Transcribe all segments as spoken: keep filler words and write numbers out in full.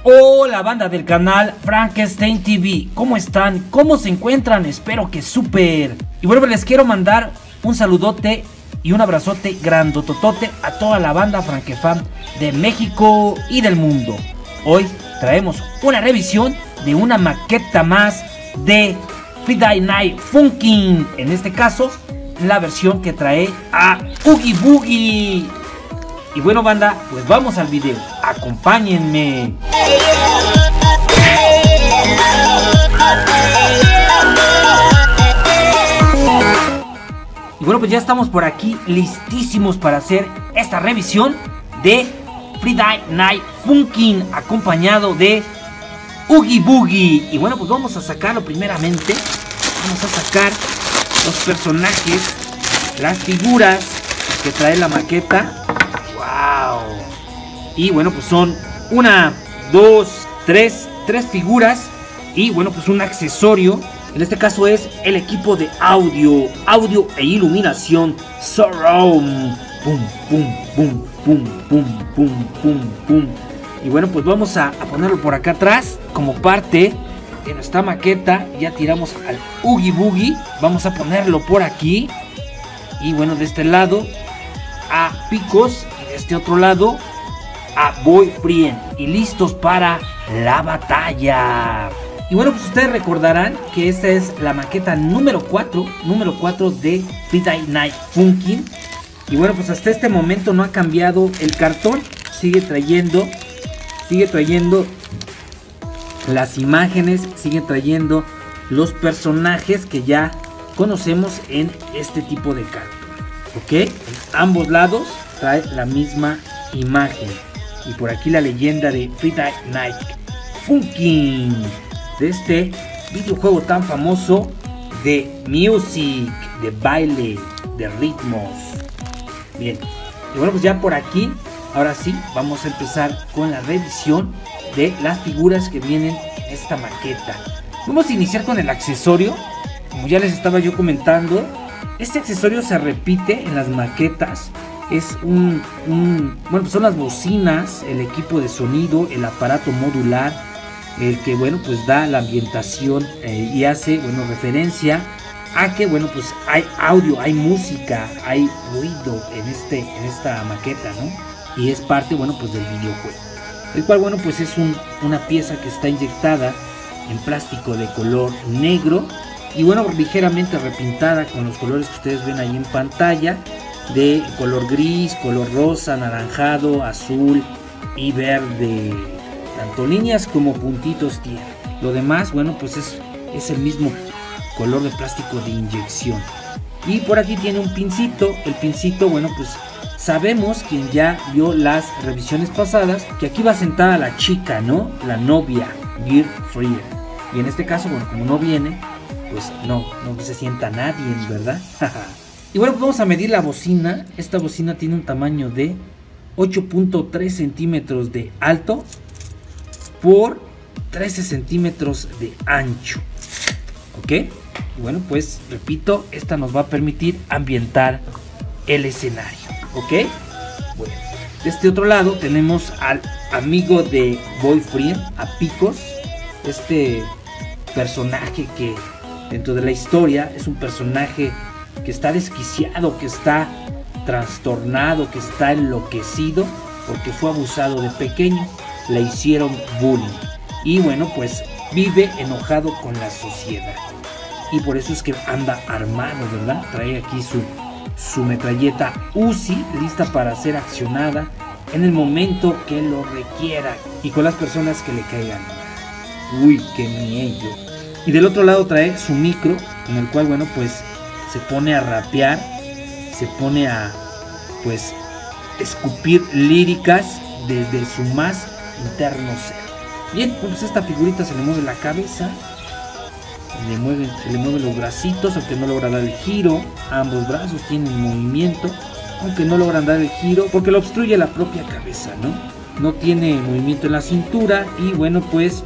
Hola banda del canal Frankenstein T V, ¿cómo están? ¿Cómo se encuentran? Espero que súper. Y bueno, les quiero mandar un saludote y un abrazote grandototote a toda la banda Frankefan de México y del mundo. Hoy traemos una revisión de una maqueta más de Friday Night Funkin'. En este caso, la versión que trae a Oogie Boogie. Y bueno banda, pues vamos al video, acompáñenme. Y bueno, pues ya estamos por aquí listísimos para hacer esta revisión de Friday Night Funkin', acompañado de Oogie Boogie. Y bueno, pues vamos a sacarlo primeramente. Vamos a sacar los personajes, las figuras que trae la maqueta. Y bueno, pues son una, dos, tres, tres figuras y bueno, pues un accesorio. En este caso es el equipo de audio, audio e iluminación Surround. Pum, pum, pum, pum, pum, pum, pum, pum. Y bueno, pues vamos a, a ponerlo por acá atrás como parte de nuestra maqueta. Ya tiramos al Oogie Boogie. Vamos a ponerlo por aquí. Y bueno, de este lado a Picos y de este otro lado a Boyfriend, y listos para la batalla. Y bueno, pues ustedes recordarán que esta es la maqueta número cuatro, número cuatro de Friday Night Funkin'. Y bueno, pues hasta este momento no ha cambiado el cartón, sigue trayendo, sigue trayendo las imágenes, sigue trayendo los personajes que ya conocemos en este tipo de cartón. Ok, en ambos lados trae la misma imagen. Y por aquí la leyenda de Friday Night Funkin', de este videojuego tan famoso de music, de baile, de ritmos. Bien, y bueno, pues ya por aquí, ahora sí, vamos a empezar con la revisión de las figuras que vienen en esta maqueta. Vamos a iniciar con el accesorio. Como ya les estaba yo comentando, este accesorio se repite en las maquetas. Es un, un, bueno, pues son las bocinas, el equipo de sonido, el aparato modular, el que, bueno, pues da la ambientación eh, y hace, bueno, referencia a que, bueno, pues hay audio, hay música, hay ruido en, este, en esta maqueta, ¿no? Y es parte, bueno, pues del videojuego. El cual, bueno, pues es un, una pieza que está inyectada en plástico de color negro y, bueno, ligeramente repintada con los colores que ustedes ven ahí en pantalla, de color gris, color rosa, anaranjado, azul y verde. Tanto líneas como puntitos tiene. Lo demás, bueno, pues es, es el mismo color de plástico de inyección. Y por aquí tiene un pincito. El pincito, bueno, pues sabemos, quien ya vio las revisiones pasadas, que aquí va sentada la chica, ¿no? La novia, girlfriend. Y en este caso, bueno, como no viene, pues no, no se sienta nadie, ¿verdad? Y bueno, pues vamos a medir la bocina. Esta bocina tiene un tamaño de ocho punto tres centímetros de alto por trece centímetros de ancho. Ok, y bueno, pues repito, esta nos va a permitir ambientar el escenario. Ok, bueno, de este otro lado tenemos al amigo de Boyfriend, a Picos. Este personaje que dentro de la historia es un personaje que está desquiciado, que está trastornado, que está enloquecido porque fue abusado de pequeño, le hicieron bullying y bueno, pues vive enojado con la sociedad y por eso es que anda armado, ¿verdad? Trae aquí su, su metralleta Uzi lista para ser accionada en el momento que lo requiera y con las personas que le caigan. Uy, qué miedo. Y del otro lado trae su micro, en el cual, bueno, pues se pone a rapear, se pone a, pues, escupir líricas desde su más interno ser. Bien, pues esta figurita se le mueve la cabeza, le mueve, se le mueven los bracitos, aunque no logra dar el giro. Ambos brazos tienen movimiento, aunque no logran dar el giro, porque lo obstruye la propia cabeza, ¿no? No tiene movimiento en la cintura y, bueno, pues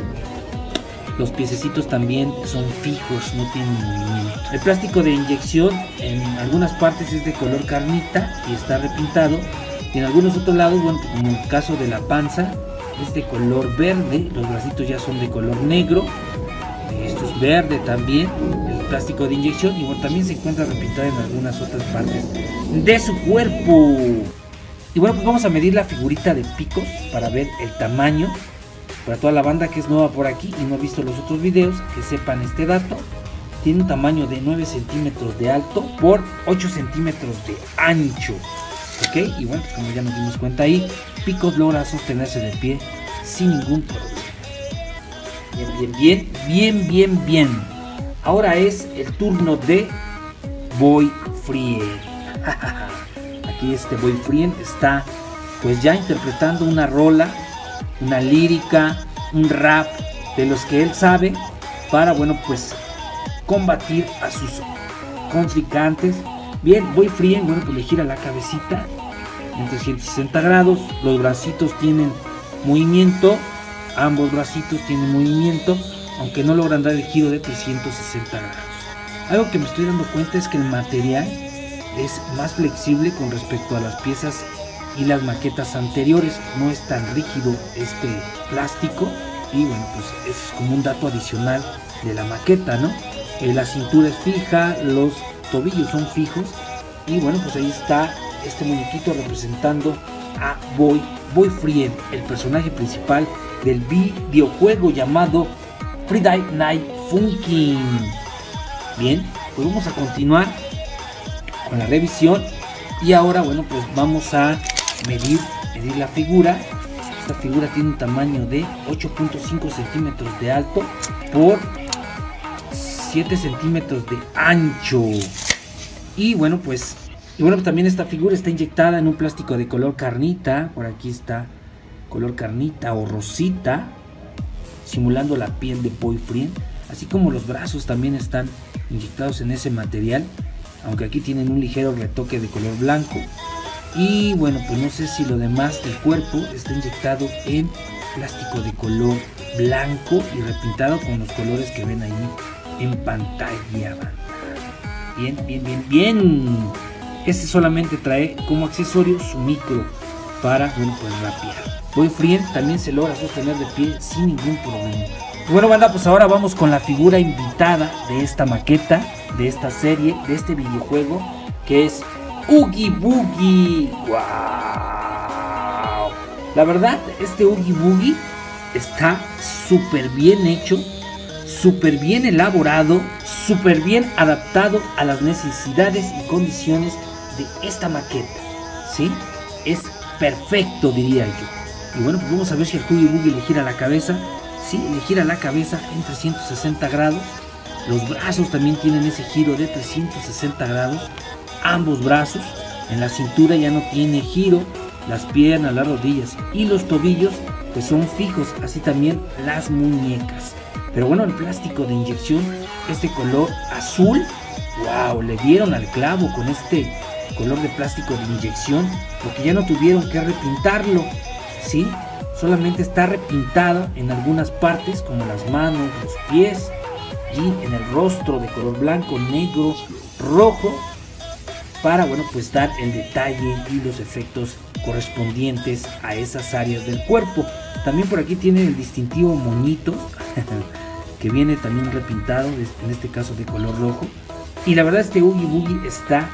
los piececitos también son fijos, no tienen movimiento. El plástico de inyección en algunas partes es de color carnita y está repintado. Y en algunos otros lados, bueno, como en el caso de la panza, es de color verde, los bracitos ya son de color negro, esto es verde también, el plástico de inyección, y bueno, también se encuentra repintada en algunas otras partes de su cuerpo. Y bueno, pues vamos a medir la figurita de Picos para ver el tamaño. Para toda la banda que es nueva por aquí y no ha visto los otros videos, que sepan este dato. Tiene un tamaño de nueve centímetros de alto por ocho centímetros de ancho. Ok, y bueno, pues como ya nos dimos cuenta ahí, Picos logra sostenerse de pie sin ningún problema. Bien, bien, bien, bien, bien, bien. Ahora es el turno de Boyfriend. Aquí este Boyfriend está pues ya interpretando una rola, una lírica, un rap de los que él sabe para, bueno, pues combatir a sus contrincantes. Bien, Boyfriend, bueno, pues le gira la cabecita en trescientos sesenta grados, los bracitos tienen movimiento, ambos bracitos tienen movimiento, aunque no logran dar el giro de trescientos sesenta grados. Algo que me estoy dando cuenta es que el material es más flexible con respecto a las piezas y las maquetas anteriores, no es tan rígido este plástico, y bueno, pues es como un dato adicional de la maqueta, ¿no? Eh, la cintura es fija, los tobillos son fijos, y bueno, pues ahí está este muñequito representando a Boy, Boyfriend, el personaje principal del videojuego llamado Friday Night Funkin'. Bien, pues vamos a continuar con la revisión, y ahora, bueno, pues vamos a medir, medir la figura. Esta figura tiene un tamaño de ocho punto cinco centímetros de alto por siete centímetros de ancho. Y bueno, pues y bueno, también esta figura está inyectada en un plástico de color carnita. Por aquí está color carnita o rosita, simulando la piel de Boyfriend. Así como los brazos también están inyectados en ese material, aunque aquí tienen un ligero retoque de color blanco. Y bueno, pues no sé si lo demás del cuerpo está inyectado en plástico de color blanco y repintado con los colores que ven ahí en pantalla. Bien, bien, bien, bien. Este solamente trae como accesorio su micro para, bueno, pues rapear. Boyfriend también se logra sostener de pie sin ningún problema. Bueno, banda, pues ahora vamos con la figura invitada de esta maqueta, de esta serie, de este videojuego, que es Oogie Boogie. ¡Wow! La verdad, este Oogie Boogie está súper bien hecho, súper bien elaborado, súper bien adaptado a las necesidades y condiciones de esta maqueta, ¿sí? Es perfecto, diría yo. Y bueno, pues vamos a ver si el Oogie Boogie le gira la cabeza. Sí, le gira la cabeza en trescientos sesenta grados. Los brazos también tienen ese giro de trescientos sesenta grados. Ambos brazos. En la cintura ya no tiene giro. Las piernas, las rodillas y los tobillos pues son fijos. Así también las muñecas. Pero bueno, el plástico de inyección, este color azul, wow, le dieron al clavo con este color de plástico de inyección, porque ya no tuvieron que repintarlo, ¿sí? Solamente está repintado en algunas partes, como las manos, los pies, y en el rostro de color blanco, negro, rojo, para, bueno, pues dar el detalle y los efectos correspondientes a esas áreas del cuerpo. También por aquí tiene el distintivo moñito, que viene también repintado, en este caso de color rojo. Y la verdad, este Oogie Boogie está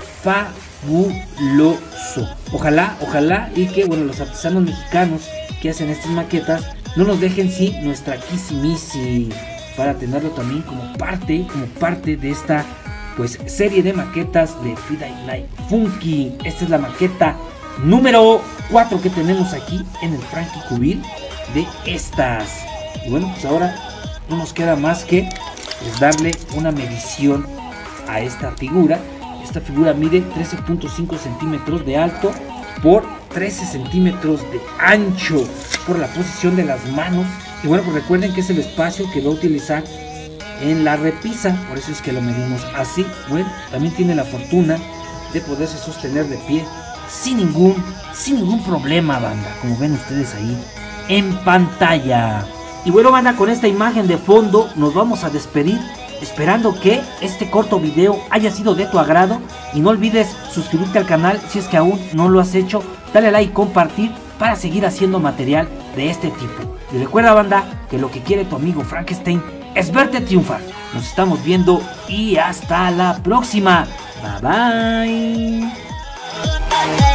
fabuloso. Ojalá, ojalá y que, bueno, los artesanos mexicanos que hacen estas maquetas no nos dejen sí nuestra Kissimisi, para tenerlo también como parte, como parte de esta pues serie de maquetas de Friday Night Funkin'. Esta es la maqueta número cuatro que tenemos aquí en el Frankie Cubil de estas. Y bueno, pues ahora no nos queda más que pues darle una medición a esta figura. Esta figura mide trece punto cinco centímetros de alto por trece centímetros de ancho, por la posición de las manos. Y bueno, pues recuerden que es el espacio que va a utilizar en la repisa, por eso es que lo medimos así. Bueno, también tiene la fortuna de poderse sostener de pie sin ningún, sin ningún problema, banda, como ven ustedes ahí en pantalla. Y bueno, banda, con esta imagen de fondo nos vamos a despedir, esperando que este corto video haya sido de tu agrado. Y no olvides suscribirte al canal si es que aún no lo has hecho, dale like y compartir para seguir haciendo material de este tipo. Y recuerda, banda, que lo que quiere tu amigo Frankenstein es verte triunfar. Nos estamos viendo y hasta la próxima. Bye bye.